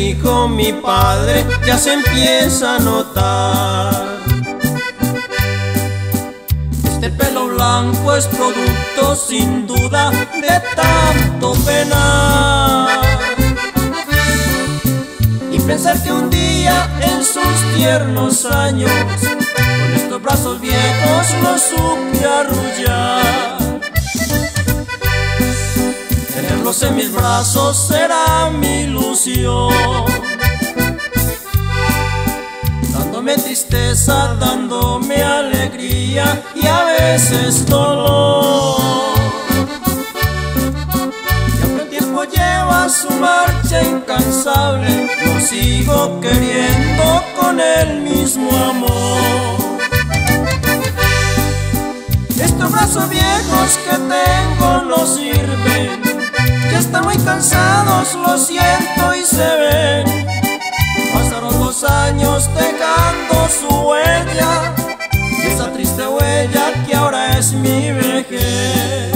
hijo, mi padre, ya se empieza a notar. Este pelo blanco es producto sin duda de tanto penar, y pensar que un día en sus tiernos años con estos brazos viejos lo supe arrullar. Tenerlos en mis brazos será mi ilusión, dándome tristeza, dándome alegría y a veces dolor. Y aunque el tiempo lleva su marcha incansable, lo sigo queriendo con el mismo amor. Estos brazos viejos que tengo no sirven, ya están muy cansados, lo siento y se ven. Pasaron los años dejando su huella, esa triste huella que ahora es mi vejez.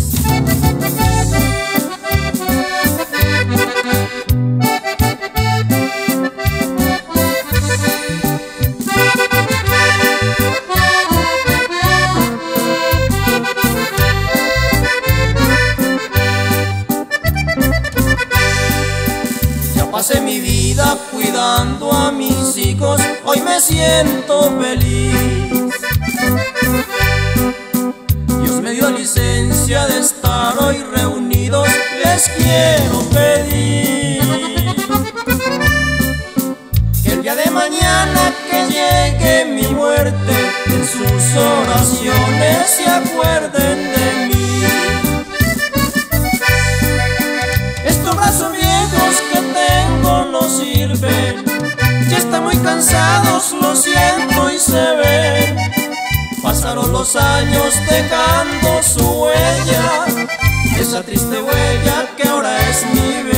Pasé mi vida cuidando a mis hijos, hoy me siento feliz. Dios me dio licencia de estar hoy reunidos, les quiero pedir que el día de mañana que llegue mi muerte, en sus oraciones se acuerden de mí. Estos brazos viejos que tengo no sirven, ya están muy cansados, lo siento y se ven. Pasaron los años dejando su huella, esa triste huella que ahora es mi vida.